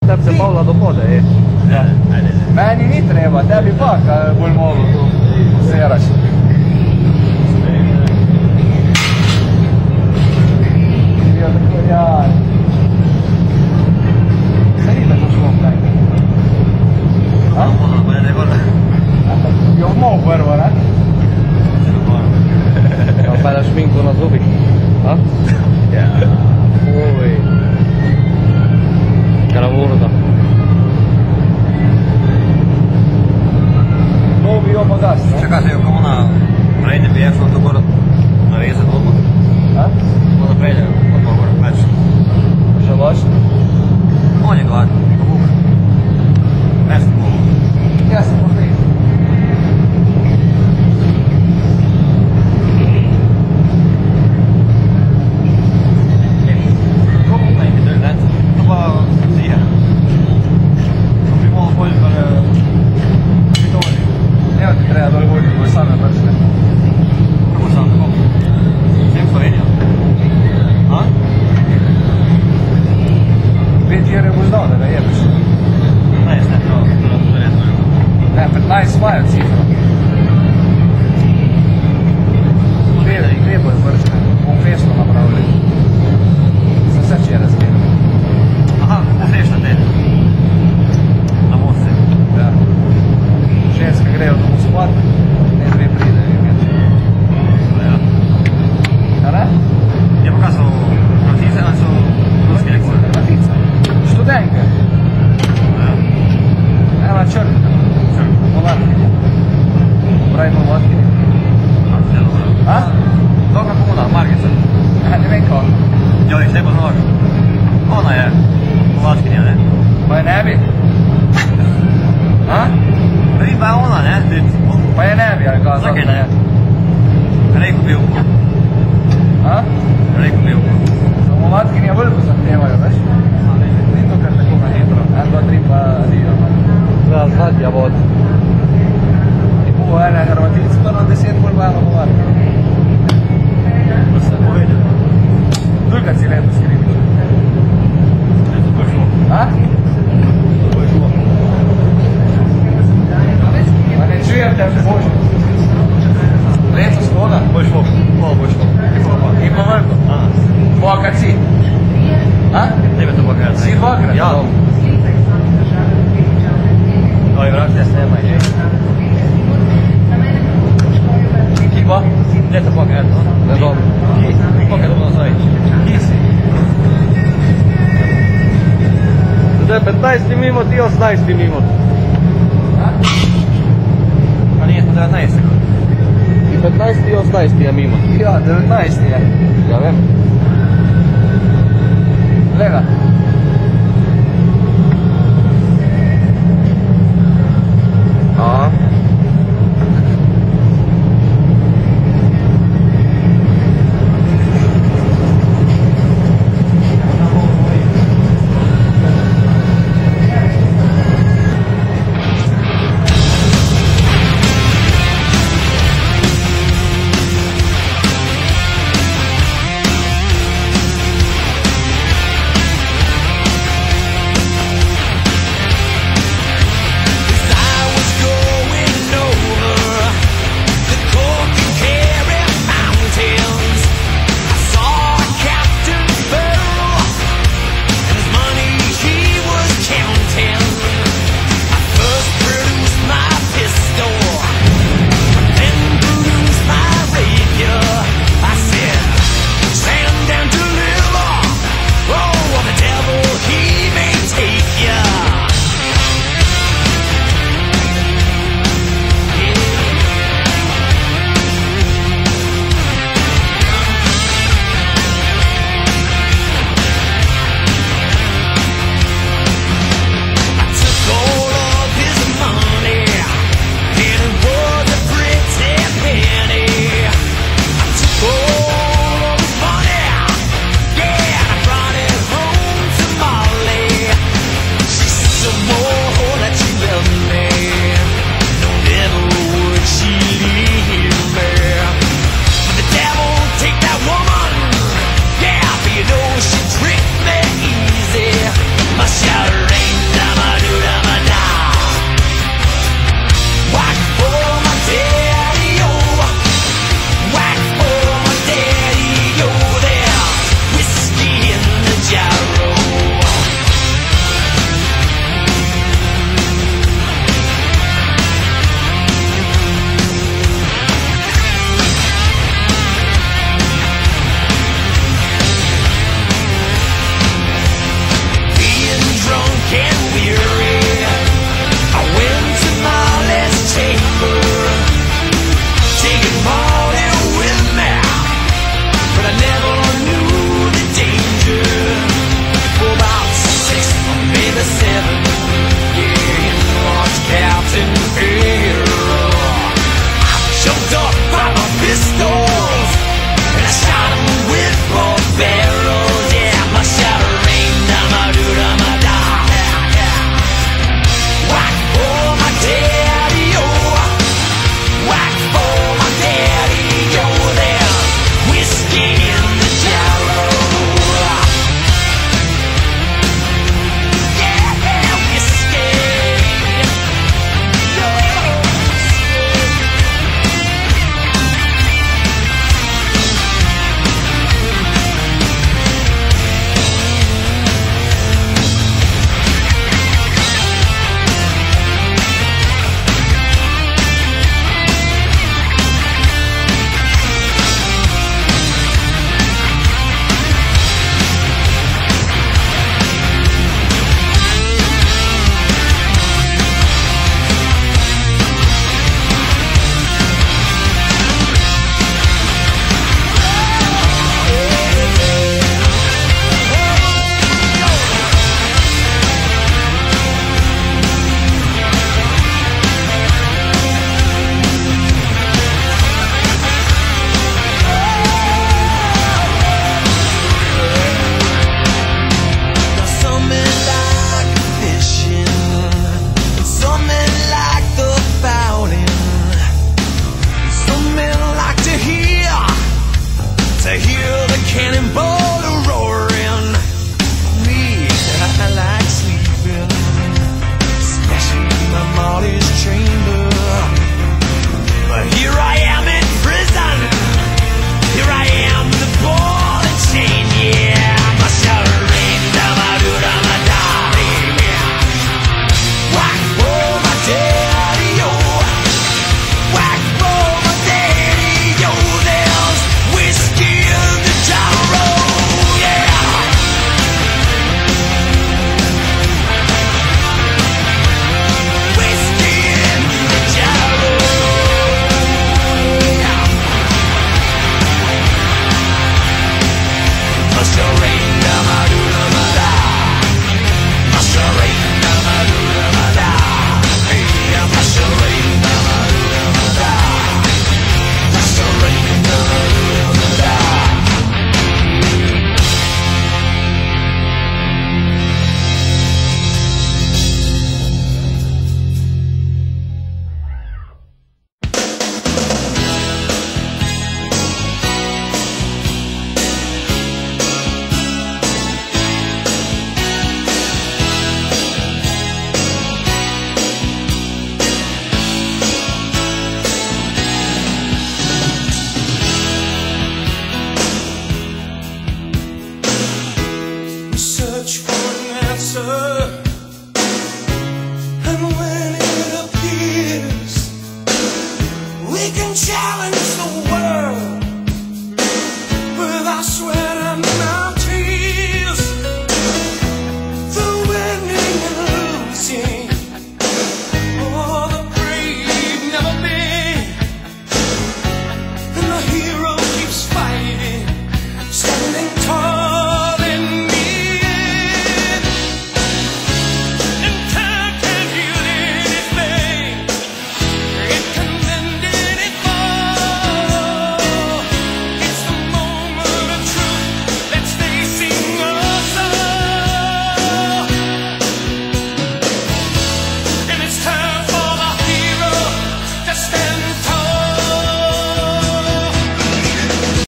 tebi se Pavla dohode, je. Meni ni treba, tebi pa, kaj bolj mogo tu seraš. Ja, tako ja. Se ni tako šlo, kaj? Ha? Pa ne gore. Jo mol prvo, ne? Ja, pa da šminku na zubih. Ha? Ja. Oj. Gravurda. To bi jo pogas, ne? Čakaj se jo komu naprej ne bi ješlo to gor narezati odmah. Ha? Komu naprej ne odmah gor več. Še loš? On je gladan, pavuk. Mesno mogo. Ja sam popej. Evo ti treba dole vojti, koje same bršne. Kako sam, kako? Sem Slovenija. A? 5 jere boš dal, da ga jebeš. Ne, to verjetno. Ne, 15 imajo cifro. Dve bojo bršne, bom fesno napravili. Sem se včeraj zgledal. Aha, posrešna te. Na mosti. Ja. Ženska grejo domov spat, ne dve pride imeti. Ja. Ja ne? Je pa kaj so Hrvatice, ali so ruski nekoli? Hrvatice. Študenke. Ja. Ena črka. Polatkinja. Pravi polatkinja. A? Dobra komuna, Margica. Ne vem kako. Joj, se poznaš. Ona je Polatkinja, ne? Pa je ne bi. A? Vidim pa je ona, ne? Pa je ne bi, ali kazal. Zakaj ne? Rejko pivko. A? Rejko pivko. Samo polatkinja veliko zahtevajo, veš? Ni to kar tako na hitro. 1, 2, 3 pa dijo. Treba zadnja vod. I bo ena Hrvatica, prvo 10 bolj malo polatkinja. Da se povedal. Koliko si leto skriviš? Ne, to bo šlo. A? To bo šlo. Pa ne čujem te, Bože. Leto skoda? Bo šlo. Malo bo šlo. I pa veliko. Dvakrat si? A? Tebe to pokazati. Si dvakrat? Ja. Oj, vrat se snema i Ki pa? gdje te pokazati, no? Ne dobro. Pokazati ono zove. Ki si? Da je 15. mimo, ti 18. mimo. A? Pa nije to 19. I 15. i 18. je mimo. Ja, 19 je. Ja vem. Gleda.